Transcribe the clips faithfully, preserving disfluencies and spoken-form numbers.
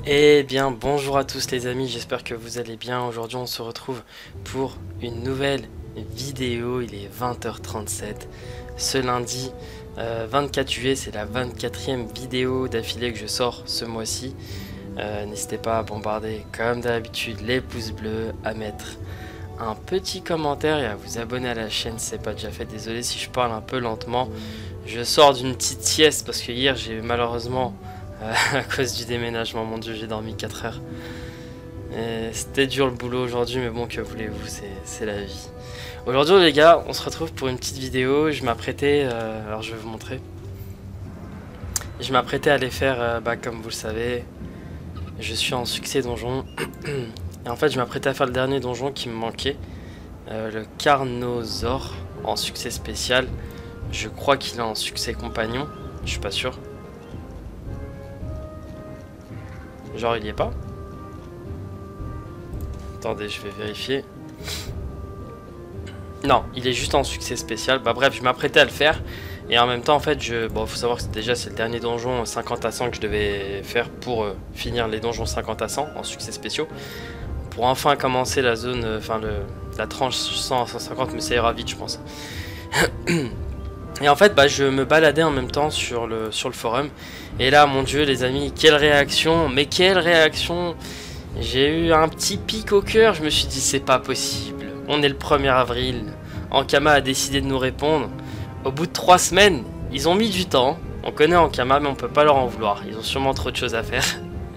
Eh bien, bonjour à tous les amis, j'espère que vous allez bien. Aujourd'hui, on se retrouve pour une nouvelle vidéo. Il est vingt heures trente-sept. Ce lundi euh, vingt-quatre juillet, c'est la vingt-quatrième vidéo d'affilée que je sors ce mois-ci. Euh, N'hésitez pas à bombarder, comme d'habitude, les pouces bleus, à mettre un petit commentaire et à vous abonner à la chaîne si ce n'est pas déjà fait. Désolé si je parle un peu lentement. Je sors d'une petite sieste parce que hier, j'ai malheureusement... à cause du déménagement, mon dieu, j'ai dormi quatre heures. C'était dur le boulot aujourd'hui, mais bon, que voulez-vous, c'est la vie. Aujourd'hui les gars, on se retrouve pour une petite vidéo. Je m'apprêtais, euh, alors je vais vous montrer. Je m'apprêtais à aller faire, euh, bah, comme vous le savez, je suis en succès donjon. Et en fait, je m'apprêtais à faire le dernier donjon qui me manquait. Euh, le Carnosaure, en succès spécial. Je crois qu'il est en succès compagnon, je suis pas sûr. Genre il y est pas. Attendez, je vais vérifier. Non, il est juste en succès spécial. Bah bref, je m'apprêtais à le faire. Et en même temps, en fait, je... Bon, faut savoir que déjà, c'est le dernier donjon cinquante à cent que je devais faire pour euh, finir les donjons cinquante à cent en succès spéciaux. Pour enfin commencer la zone, euh, enfin le... la tranche cent à cent cinquante, mais ça ira vite, je pense. Et en fait, bah, je me baladais en même temps sur le, sur le forum. Et là, mon dieu, les amis, quelle réaction! Mais quelle réaction! J'ai eu un petit pic au cœur. Je me suis dit, c'est pas possible. On est le premier avril. Ankama a décidé de nous répondre. Au bout de trois semaines, ils ont mis du temps. On connaît Ankama, mais on peut pas leur en vouloir. Ils ont sûrement trop de choses à faire.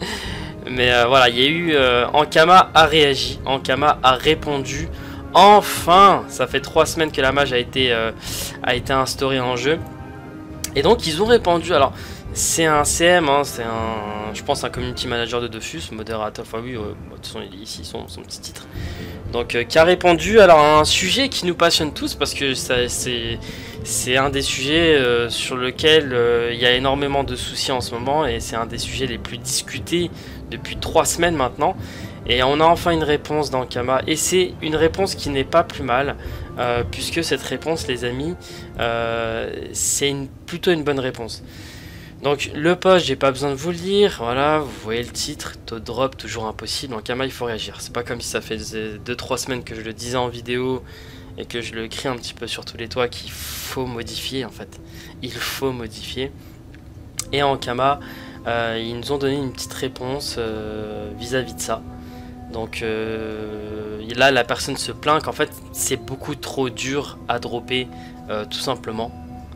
Mais euh, voilà, il y a eu... Euh, Ankama a réagi. Ankama a répondu. Enfin, ça fait trois semaines que la mage a été, euh, a été instaurée en jeu. Et donc ils ont répondu. Alors c'est un C M, hein, c'est un, je pense un community manager de Dofus, modérateur. Enfin oui, euh, de toute façon il est ici son, son petit titre. Donc euh, qui a répondu alors à un sujet qui nous passionne tous parce que c'est c'est un des sujets euh, sur lequel euh, il y a énormément de soucis en ce moment et c'est un des sujets les plus discutés depuis trois semaines maintenant. Et on a enfin une réponse d'Ankama, et c'est une réponse qui n'est pas plus mal, euh, puisque cette réponse, les amis, euh, c'est une, plutôt une bonne réponse. Donc le post, j'ai pas besoin de vous le lire, voilà, vous voyez le titre, taux de drop toujours impossible, Ankama il faut réagir. C'est pas comme si ça fait deux trois semaines que je le disais en vidéo, et que je le crie un petit peu sur tous les toits qu'il faut modifier en fait. Il faut modifier. Et Ankama, euh, ils nous ont donné une petite réponse euh, vis-à-vis de ça. Donc euh, là la personne se plaint qu'en fait c'est beaucoup trop dur à dropper euh, tout simplement.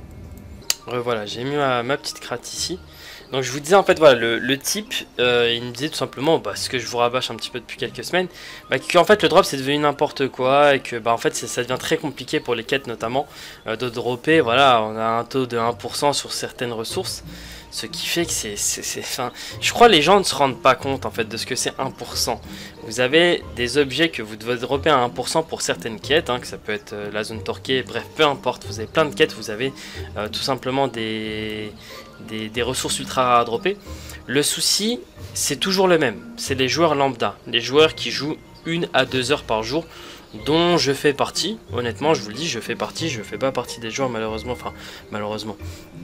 Euh, voilà, j'ai mis ma, ma petite crate ici. Donc je vous disais en fait voilà le, le type euh, il me disait tout simplement bah, ce que je vous rabâche un petit peu depuis quelques semaines, bah, qu'en fait le drop c'est devenu n'importe quoi et que bah, en fait ça devient très compliqué pour les quêtes notamment euh, de dropper. Voilà, on a un taux de un pour cent sur certaines ressources. Ce qui fait que c'est... Enfin, je crois que les gens ne se rendent pas compte en fait de ce que c'est un pour cent. Vous avez des objets que vous devez dropper à un pour cent pour certaines quêtes, hein, que ça peut être euh, la zone torquée, bref, peu importe. Vous avez plein de quêtes, vous avez euh, tout simplement des, des, des ressources ultra rares à dropper. Le souci, c'est toujours le même. C'est les joueurs lambda, les joueurs qui jouent une à deux heures par jour, dont je fais partie. Honnêtement, je vous le dis, je fais partie. Je fais pas partie des joueurs malheureusement, enfin malheureusement.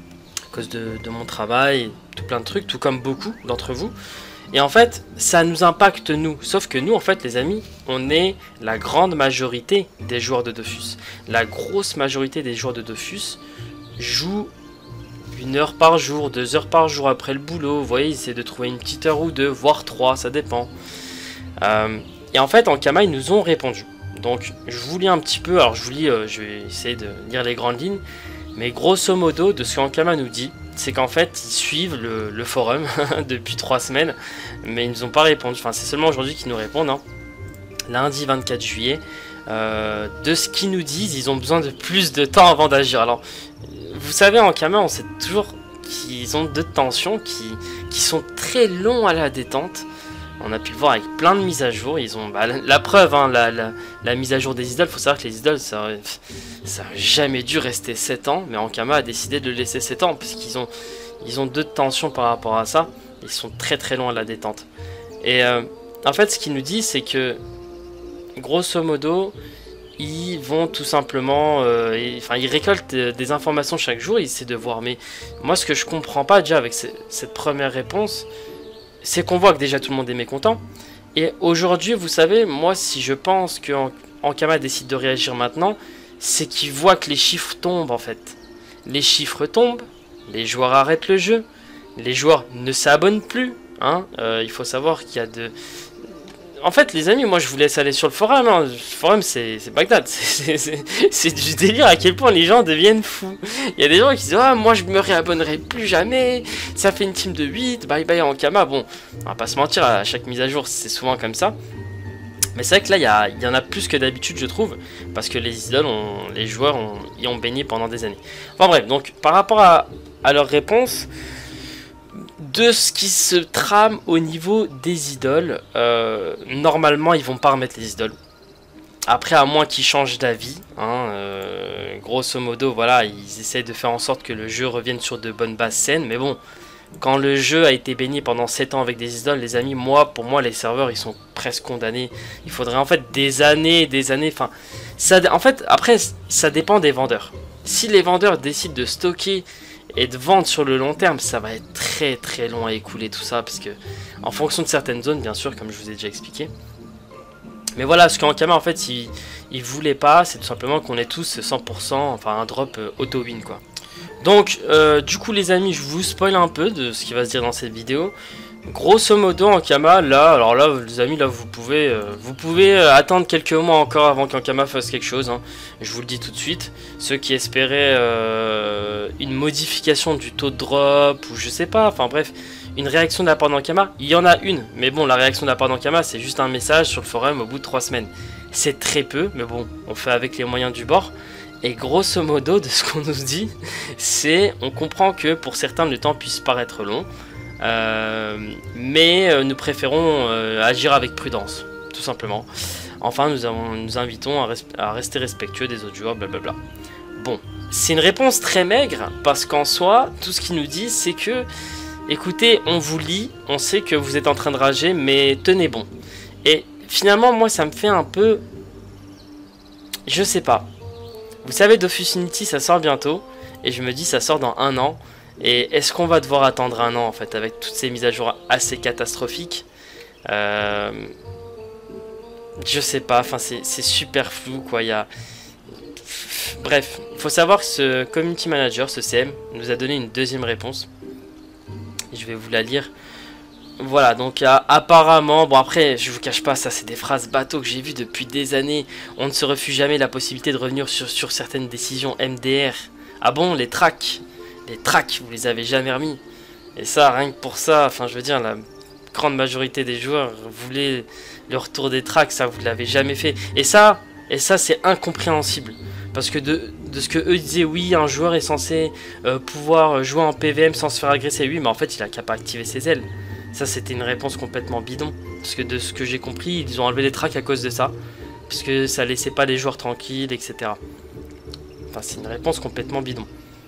De, de mon travail, tout plein de trucs, tout comme beaucoup d'entre vous. Et en fait, ça nous impacte nous. Sauf que nous, en fait, les amis, on est la grande majorité des joueurs de Dofus. La grosse majorité des joueurs de Dofus jouent une heure par jour, deux heures par jour après le boulot. Vous voyez, ils essaient de trouver une petite heure ou deux, voire trois, ça dépend. Euh, et en fait, Ankama, ils nous ont répondu. Donc, je vous lis un petit peu. Alors, je vous lis, euh, je vais essayer de lire les grandes lignes. Mais grosso modo, de ce qu'Ankama nous dit, c'est qu'en fait, ils suivent le, le forum depuis trois semaines, mais ils ne nous ont pas répondu. Enfin, c'est seulement aujourd'hui qu'ils nous répondent, hein. Lundi vingt-quatre juillet. Euh, de ce qu'ils nous disent, ils ont besoin de plus de temps avant d'agir. Alors, vous savez, Ankama, on sait toujours qu'ils ont deux tensions qui, qui sont très longs à la détente. On a pu le voir avec plein de mises à jour. Ils ont bah, la, la preuve, hein, la, la, la mise à jour des idoles. Il faut savoir que les idoles, ça n'a jamais dû rester sept ans. Mais Ankama a décidé de le laisser sept ans. Parce qu'ils ont, ils ont deux tensions par rapport à ça. Ils sont très très longs à la détente. Et euh, en fait, ce qu'il nous dit, c'est que grosso modo, ils vont tout simplement... Euh, et, enfin, ils récoltent des informations chaque jour. Ils essaient de voir. Mais moi, ce que je comprends pas déjà avec ce, cette première réponse... c'est qu'on voit que déjà tout le monde est mécontent. Et aujourd'hui, vous savez, moi, si je pense que Ankama décide de réagir maintenant, c'est qu'il voit que les chiffres tombent, en fait. Les chiffres tombent, les joueurs arrêtent le jeu, les joueurs ne s'abonnent plus. Hein. Euh, il faut savoir qu'il y a de... En fait, les amis, moi, je vous laisse aller sur le forum. Hein. Le forum, c'est Bagdad. C'est du délire à quel point les gens deviennent fous. Il y a des gens qui disent « Ah, moi, je me réabonnerai plus jamais. Ça fait une team de huit. Bye bye Ankama. » Bon, on va pas se mentir, à chaque mise à jour, c'est souvent comme ça. Mais c'est vrai que là, il y, a, il y en a plus que d'habitude, je trouve. Parce que les idoles, ont, les joueurs ont, y ont baigné pendant des années. Enfin bref, donc, par rapport à, à leur réponse... De ce qui se trame au niveau des idoles, euh, normalement ils vont pas remettre les idoles. Après, à moins qu'ils changent d'avis, hein, euh, grosso modo, voilà, ils essayent de faire en sorte que le jeu revienne sur de bonnes bases saines. Mais bon, quand le jeu a été baigné pendant sept ans avec des idoles, les amis, moi, pour moi, les serveurs, ils sont presque condamnés. Il faudrait en fait des années, des années, enfin, ça, en fait, après, ça dépend des vendeurs. Si les vendeurs décident de stocker et de vendre sur le long terme, ça va être très très long à écouler tout ça, parce que en fonction de certaines zones, bien sûr, comme je vous ai déjà expliqué. Mais voilà, ce qu'Ankama en fait, il, il voulait pas, c'est tout simplement qu'on ait tous cent pour cent, enfin un drop euh, auto-win quoi. Donc, euh, du coup les amis, je vous spoil un peu de ce qui va se dire dans cette vidéo. Grosso modo, Ankama, là, alors là, les amis, là, vous pouvez, euh, vous pouvez euh, attendre quelques mois encore avant qu'Ankama fasse quelque chose. Hein. Je vous le dis tout de suite. Ceux qui espéraient euh, une modification du taux de drop ou je sais pas, enfin bref, une réaction de la part d'Ankama, il y en a une. Mais bon, la réaction de la part d'Ankama, c'est juste un message sur le forum au bout de trois semaines. C'est très peu, mais bon, on fait avec les moyens du bord. Et grosso modo, de ce qu'on nous dit, c'est, on comprend que pour certains, le temps puisse paraître long. Euh, mais euh, nous préférons euh, agir avec prudence, tout simplement. Enfin, nous, avons, nous invitons à, res à rester respectueux des autres joueurs, blablabla. Bon, c'est une réponse très maigre, parce qu'en soi, tout ce qu'ils nous disent, c'est que, écoutez, on vous lit, on sait que vous êtes en train de rager, mais tenez bon. Et finalement, moi, ça me fait un peu... Je sais pas. Vous savez, Dofus Unity, ça sort bientôt, et je me dis, ça sort dans un an. Et est-ce qu'on va devoir attendre un an en fait avec toutes ces mises à jour assez catastrophiques? euh, Je sais pas, enfin c'est super flou quoi. Il y a... Bref, il faut savoir que ce community manager, ce C M, nous a donné une deuxième réponse. Je vais vous la lire. Voilà, donc euh, apparemment, bon après je vous cache pas, ça c'est des phrases bateaux que j'ai vues depuis des années. On ne se refuse jamais la possibilité de revenir sur, sur certaines décisions M D R. Ah bon, les tracks Les tracks, vous les avez jamais remis. Et ça, rien que pour ça, enfin je veux dire, la grande majorité des joueurs voulaient le retour des tracks, ça vous l'avez jamais fait. Et ça, et ça c'est incompréhensible. Parce que de, de ce que eux disaient, oui, un joueur est censé euh, pouvoir jouer en P V M sans se faire agresser. Oui, mais en fait, il a qu'à pas activer ses ailes. Ça, c'était une réponse complètement bidon. Parce que de ce que j'ai compris, ils ont enlevé les tracks à cause de ça. Parce que ça laissait pas les joueurs tranquilles, et cetera. Enfin, c'est une réponse complètement bidon.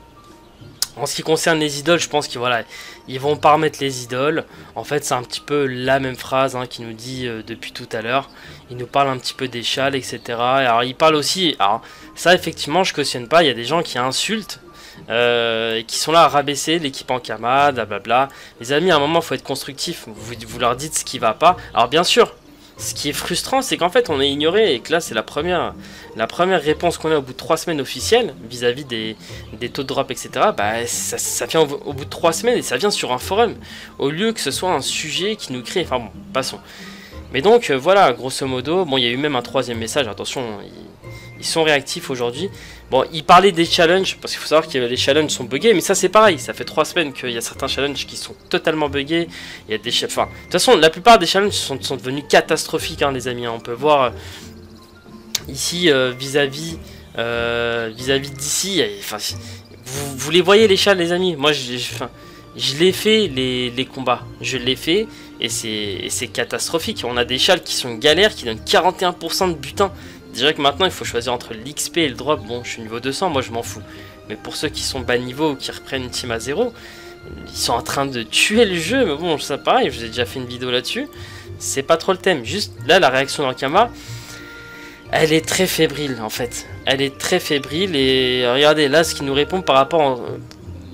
En ce qui concerne les idoles, je pense qu'ils voilà, ils vont pas remettre les idoles. En fait, c'est un petit peu la même phrase hein, qu'il nous dit euh, depuis tout à l'heure. Il nous parle un petit peu des châles, et cetera. Alors, il parle aussi... Alors, ça, effectivement, je cautionne pas. Il y a des gens qui insultent, euh, et qui sont là à rabaisser l'équipe Ankama, blablabla. Les amis, à un moment, il faut être constructif. Vous, vous leur dites ce qui va pas. Alors, bien sûr, ce qui est frustrant, c'est qu'en fait, on est ignoré. Et que là, c'est la première... La première réponse qu'on a au bout de trois semaines officielles, vis-à-vis des, des taux de drop, et cetera, bah, ça, ça vient au, au bout de trois semaines et ça vient sur un forum, au lieu que ce soit un sujet qui nous crée. Enfin bon, passons. Mais donc, euh, voilà, grosso modo, bon, il y a eu même un troisième message, attention, ils, ils sont réactifs aujourd'hui. Bon, ils parlaient des challenges, parce qu'il faut savoir que les challenges sont buggés, mais ça c'est pareil, ça fait trois semaines qu'il y a certains challenges qui sont totalement buggés. Il y a des... Enfin, de toute façon, la plupart des challenges sont, sont devenus catastrophiques, hein, les amis, hein. On peut voir... Euh, Ici, vis-à-vis euh, vis-à-vis d'ici, enfin, vous, vous les voyez les chats, les amis. Moi, je, je, enfin, je l'ai fait, les, les combats. Je l'ai fait, et c'est catastrophique. On a des châles qui sont galères, qui donnent quarante et un pour cent de butin. Déjà que maintenant, il faut choisir entre l'X P et le drop. Bon, je suis niveau deux cents, moi, je m'en fous. Mais pour ceux qui sont bas niveau ou qui reprennent une team à zéro, ils sont en train de tuer le jeu. Mais bon, ça pareil, je vous ai déjà fait une vidéo là-dessus. C'est pas trop le thème. Juste, là, la réaction d'Ankama... Elle est très fébrile en fait, elle est très fébrile et regardez là ce qu'il nous répond par rapport, en...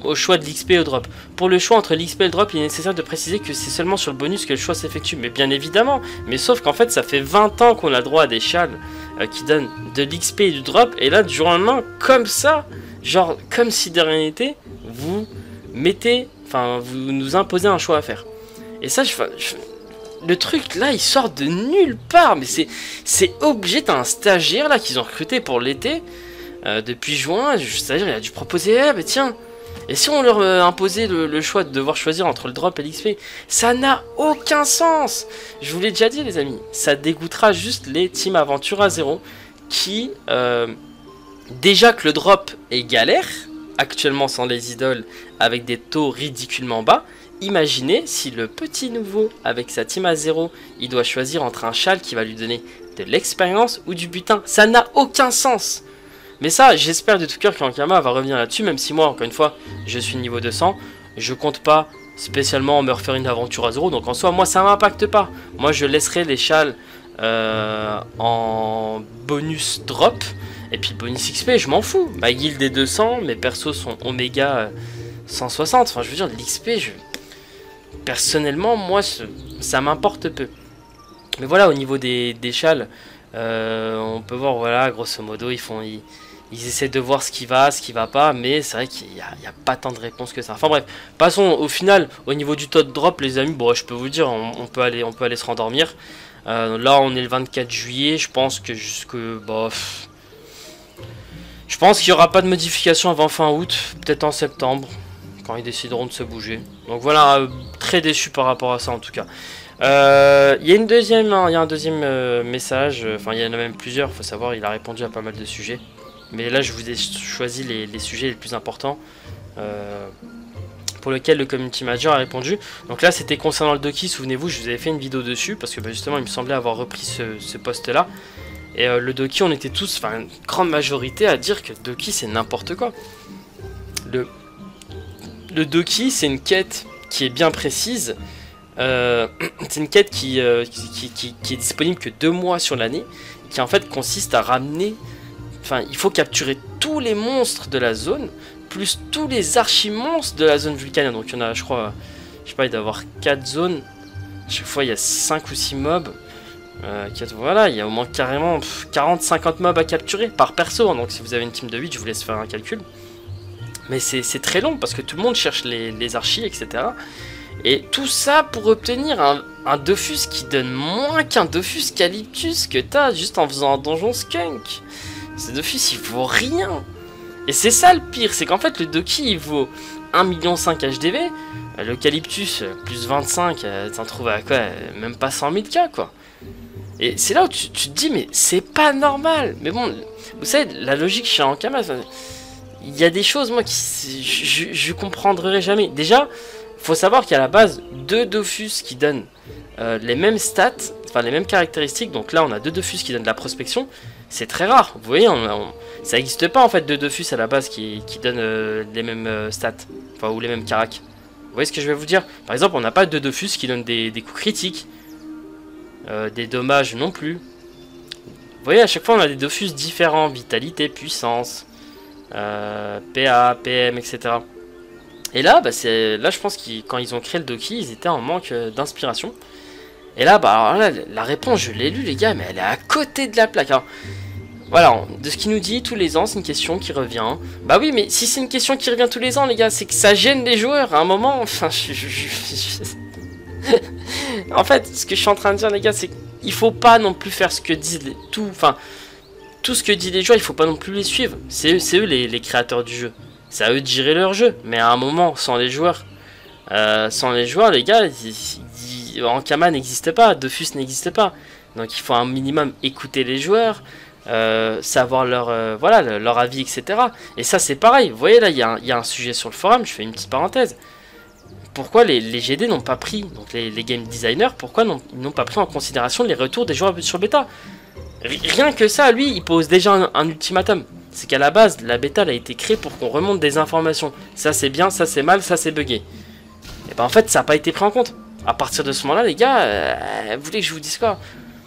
au choix de l'X P et au drop. Pour le choix entre l'X P et le drop, il est nécessaire de préciser que c'est seulement sur le bonus que le choix s'effectue. Mais bien évidemment, mais sauf qu'en fait ça fait vingt ans qu'on a droit à des châles euh, qui donnent de l'X P et du drop, et là du jour au lendemain, comme ça, genre comme si de rien n'était, vous mettez, enfin vous nous imposez un choix à faire. Et ça, je, je le truc là, il sort de nulle part, mais c'est c'est obligé. T'as un stagiaire là qu'ils ont recruté pour l'été, euh, depuis juin, le stagiaire il a dû proposer, eh, bah, tiens, et si on leur euh, imposait le, le choix de devoir choisir entre le drop et l'X P, ça n'a aucun sens. Je vous l'ai déjà dit les amis, ça dégoûtera juste les teams aventure à zéro qui, euh, déjà que le drop est galère, actuellement sans les idoles, avec des taux ridiculement bas. Imaginez si le petit nouveau, avec sa team à zéro, il doit choisir entre un châle qui va lui donner de l'expérience ou du butin. Ça n'a aucun sens. Mais ça, j'espère de tout cœur qu'Ankama va revenir là-dessus, même si moi, encore une fois, je suis niveau deux cents. Je compte pas spécialement me refaire une aventure à zéro, donc en soi, moi, ça m'impacte pas. Moi, je laisserai les châles euh, en bonus drop, et puis bonus X P, je m'en fous. Ma guilde est deux cents, mes persos sont Oméga cent soixante. Enfin, je veux dire, l'X P, je... personnellement, moi, ça m'importe peu. Mais voilà, au niveau des, des châles, euh, on peut voir, voilà, grosso modo, ils font, ils, ils essaient de voir ce qui va, ce qui va pas, mais c'est vrai qu'il n'y a, a pas tant de réponses que ça. Enfin bref, passons au final, au niveau du taux de drop, les amis, bon, je peux vous dire, on, on peut aller, on peut aller se rendormir. Euh, là, on est le vingt-quatre juillet, je pense que jusque, bah, pff, je pense qu'il n'y aura pas de modification avant fin août, peut-être en septembre, quand ils décideront de se bouger. Donc voilà, euh, très déçu par rapport à ça en tout cas. Il euh, y a une deuxième, il y a un deuxième euh, message, enfin il y en a même plusieurs, il faut savoir, il a répondu à pas mal de sujets. Mais là je vous ai choisi les, les sujets les plus importants euh, pour lesquels le community manager a répondu. Donc là c'était concernant le Doki, souvenez-vous, je vous avais fait une vidéo dessus parce que bah, justement il me semblait avoir repris ce, ce post là. Et euh, le Doki, on était tous, enfin une grande majorité à dire que Doki c'est n'importe quoi. Le, le Doki c'est une quête qui est bien précise. Euh, c'est une quête qui, euh, qui, qui, qui est disponible que deux mois sur l'année, qui en fait consiste à ramener, enfin il faut capturer tous les monstres de la zone, plus tous les archimonstres de la zone vulcanienne. Donc il y en a, je crois, je sais pas, il doit y avoir quatre zones, à chaque fois il y a cinq ou six mobs, euh, quatre, voilà, il y a au moins carrément quarante cinquante mobs à capturer par perso, hein. Donc si vous avez une team de huit, je vous laisse faire un calcul. Mais c'est très long parce que tout le monde cherche les, les archis, et cetera. Et tout ça pour obtenir un, un Dofus qui donne moins qu'un Dofus Calyptus que t'as juste en faisant un donjon skunk. Ce Dofus il vaut rien. Et c'est ça le pire, c'est qu'en fait le Doki il vaut un virgule cinq million H D V. Le Calyptus plus vingt-cinq, t'en trouves à quoi? Même pas cent mille K quoi. Et c'est là où tu, tu te dis mais c'est pas normal. Mais bon, vous savez, la logique chez Ankama, il y a des choses moi qui je, je, je comprendrai jamais. Déjà, faut savoir qu'à la base, deux Dofus qui donnent euh, les mêmes stats, enfin les mêmes caractéristiques, donc là on a deux Dofus qui donnent de la prospection, c'est très rare, vous voyez, on, on, ça n'existe pas en fait deux Dofus à la base qui, qui donnent euh, les mêmes euh, stats, enfin ou les mêmes caracs. Vous voyez ce que je vais vous dire? Par exemple, on n'a pas deux Dofus qui donnent des, des coups critiques, euh, des dommages non plus. Vous voyez, à chaque fois on a des Dofus différents, vitalité, puissance, euh, P A, P M, et cetera. Et là, bah c'est là je pense que quand ils ont créé le Doki, ils étaient en manque euh, d'inspiration. Et là, bah alors là, la réponse, je l'ai lu les gars, mais elle est à côté de la plaque. Alors, voilà, de ce qu'il nous dit tous les ans, c'est une question qui revient. Bah oui, mais si c'est une question qui revient tous les ans, les gars, c'est que ça gêne les joueurs. À un moment, enfin, je, je, je, je... en fait, ce que je suis en train de dire, les gars, c'est qu'il faut pas non plus faire ce que disent les... tout, enfin, tout ce que disent les joueurs, il faut pas non plus les suivre. C'est eux, c'est eux les, les créateurs du jeu. C'est à eux de gérer leur jeu, mais à un moment, sans les joueurs, euh, sans les joueurs, les gars, Ankama n'existe pas, Dofus n'existe pas. Donc il faut un minimum écouter les joueurs, euh, savoir leur, euh, voilà, leur avis, et cetera. Et ça, c'est pareil. Vous voyez là, il y, y a un sujet sur le forum. Je fais une petite parenthèse. Pourquoi les, les G D n'ont pas pris, donc les, les game designers, pourquoi ils n'ont pas pris en considération les retours des joueurs sur bêta? Rien que ça, lui, il pose déjà un, un ultimatum. C'est qu'à la base, la bêta elle a été créée pour qu'on remonte des informations. Ça c'est bien, ça c'est mal, ça c'est bugué. Et ben en fait, ça n'a pas été pris en compte. À partir de ce moment-là, les gars, euh, vous voulez que je vous dise quoi?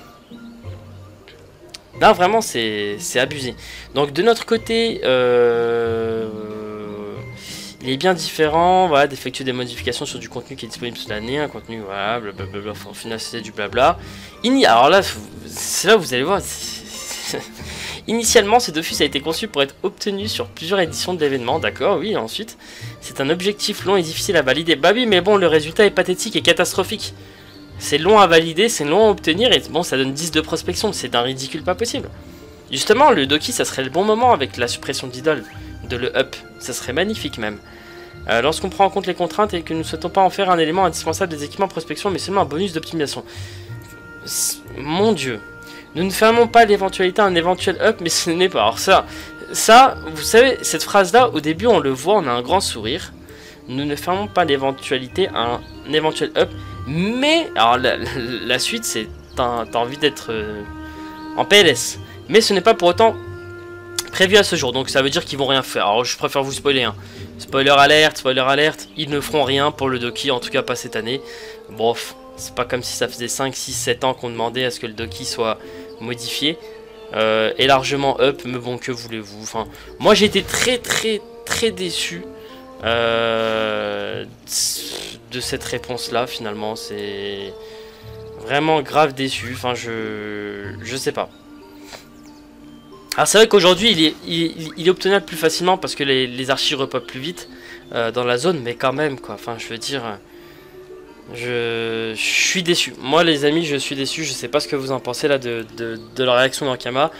Là, vraiment, c'est abusé. Donc, de notre côté, euh, Il est bien différent, voilà, d'effectuer des modifications sur du contenu qui est disponible toute l'année, un contenu, voilà, blablabla, au final c'est du blabla. Ini Alors là, c'est là où vous allez voir, initialement ce Dofus a été conçu pour être obtenu sur plusieurs éditions de l'événement, d'accord, oui, ensuite, c'est un objectif long et difficile à valider, bah oui, mais bon, le résultat est pathétique et catastrophique. C'est long à valider, c'est long à obtenir, et bon, ça donne dix de prospection, c'est d'un ridicule pas possible. Justement, le Doki, ça serait le bon moment avec la suppression d'idoles, de le up, ça serait magnifique même. Euh, Lorsqu'on prend en compte les contraintes et que nous ne souhaitons pas en faire un élément indispensable des équipements prospection, mais seulement un bonus d'optimisation. Mon dieu, nous ne fermons pas l'éventualité à un éventuel up, mais ce n'est pas. Alors ça, ça, vous savez, cette phrase-là, au début on le voit, on a un grand sourire. Nous ne fermons pas l'éventualité à un éventuel up, mais, alors la, la, la suite c'est, t'as t'as envie d'être euh, en P L S. Mais ce n'est pas pour autant prévu à ce jour, donc ça veut dire qu'ils vont rien faire. Alors je préfère vous spoiler, hein. Spoiler alerte, spoiler alerte, ils ne feront rien pour le Doki, en tout cas pas cette année. Bref, c'est pas comme si ça faisait cinq, six, sept ans qu'on demandait à ce que le Doki soit modifié. Euh, et largement up, mais bon, que voulez-vous. Enfin, moi j'ai été très très très déçu euh, de cette réponse-là, finalement. C'est vraiment grave déçu, enfin je... je sais pas. Alors c'est vrai qu'aujourd'hui il est, il, il est obtenable plus facilement parce que les, les archives repopent plus vite euh, dans la zone, mais quand même quoi, enfin je veux dire, je, je suis déçu. Moi les amis je suis déçu, je sais pas ce que vous en pensez là de, de, de la réaction d'Ankama.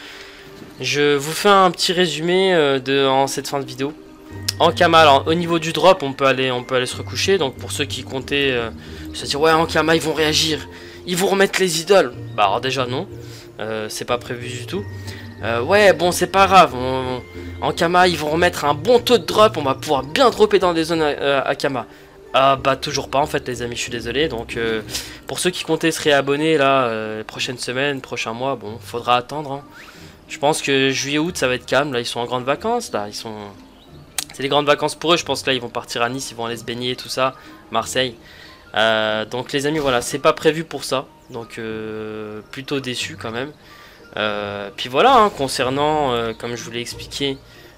Je vous fais un petit résumé euh, de, en cette fin de vidéo. Ankama, alors au niveau du drop on peut aller, on peut aller se recoucher, donc pour ceux qui comptaient euh, se dire ouais Ankama ils vont réagir, ils vont remettre les idoles, bah alors déjà non, euh, c'est pas prévu du tout. Euh, ouais, bon, c'est pas grave. On, on, Ankama, ils vont remettre un bon taux de drop. On va pouvoir bien dropper dans des zones euh, Ankama. Ah, bah, toujours pas, en fait, les amis, je suis désolé. Donc, euh, pour ceux qui comptaient se réabonner, là, euh, les prochaines semaines, prochains mois, bon, faudra attendre. Hein. Je pense que juillet-août, ça va être calme. Là, ils sont en grandes vacances. Là, ils sont. C'est les grandes vacances pour eux. Je pense que là, ils vont partir à Nice, ils vont aller se baigner, tout ça. Marseille. Euh, donc, les amis, voilà, c'est pas prévu pour ça. Donc, euh, plutôt déçu quand même. Euh, puis voilà, hein, concernant, euh, comme je vous l'ai expliqué,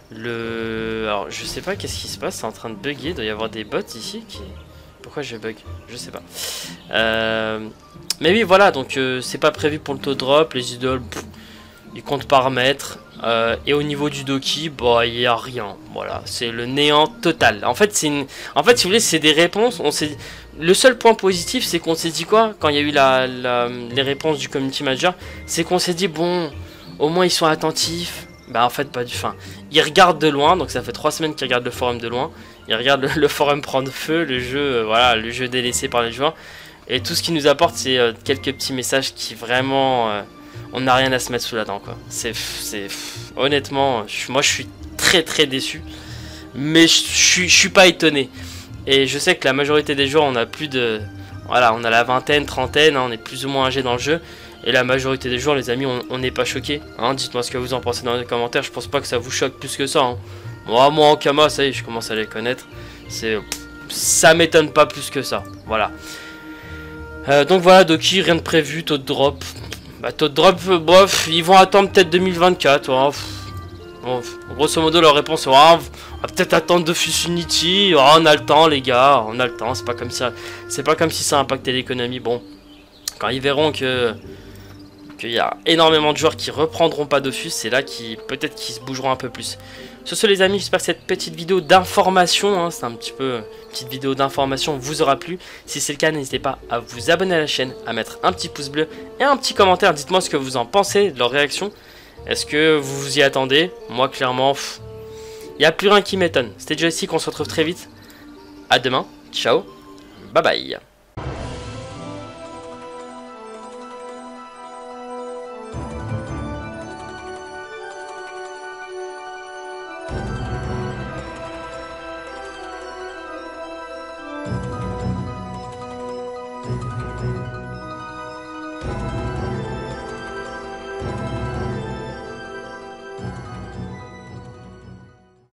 le... Alors, je sais pas qu'est-ce qui se passe, c'est en train de bugger, il doit y avoir des bots ici qui... Pourquoi je bug? Je sais pas. Euh... Mais oui, voilà, donc euh, c'est pas prévu pour le taux de drop, les idoles, pff, ils comptent par mètre. Euh, et au niveau du Doki, bah, il n'y a rien. Voilà, c'est le néant total. En fait, c'est une... en fait, si vous voulez, c'est des réponses. On s'est... Le seul point positif, c'est qu'on s'est dit quoi quand il y a eu la, la, les réponses du community manager, c'est qu'on s'est dit bon, au moins ils sont attentifs. Bah en fait pas du fin. Ils regardent de loin, donc ça fait trois semaines qu'ils regardent le forum de loin. Ils regardent le, le forum prendre feu, le jeu, euh, voilà, le jeu délaissé par les joueurs. Et tout ce qu'ils nous apporte, c'est euh, quelques petits messages qui vraiment, euh, on n'a rien à se mettre sous la dent quoi. C'est, c'est, honnêtement, je, moi je suis très très déçu, mais je, je, je suis pas étonné. Et je sais que la majorité des joueurs, on a plus de... Voilà, on a la vingtaine, trentaine, hein, on est plus ou moins âgés dans le jeu. Et la majorité des joueurs, les amis, on n'est pas choqués. Hein, dites-moi ce que vous en pensez dans les commentaires. Je pense pas que ça vous choque plus que ça. Hein. Moi, moi, Ankama, ça y est, je commence à les connaître. C'est, ça m'étonne pas plus que ça. Voilà. Euh, donc voilà, Doki, rien de prévu, taux de drop. Bah, taux de drop, euh, bof, ils vont attendre peut-être deux mille vingt-quatre. Hein. Bon, grosso modo, leur réponse c'est ah, on va peut-être attendre Dofus Unity. Oh, on a le temps, les gars, on a le temps. C'est pas comme ça. C'est pas comme si ça impactait l'économie. Bon, quand ils verront que qu'il y a énormément de joueurs qui reprendront pas Dofus, c'est là qui peut-être qu'ils se bougeront un peu plus. Sur ce, les amis, j'espère que cette petite vidéo d'information, hein, c'est un petit peu une petite vidéo d'information, vous aura plu. Si c'est le cas, n'hésitez pas à vous abonner à la chaîne, à mettre un petit pouce bleu et un petit commentaire. Dites-moi ce que vous en pensez de leur réaction. Est-ce que vous vous y attendez? Moi, clairement, il n'y a plus rien qui m'étonne. C'était Joystick, on se retrouve très vite. À demain. Ciao. Bye bye.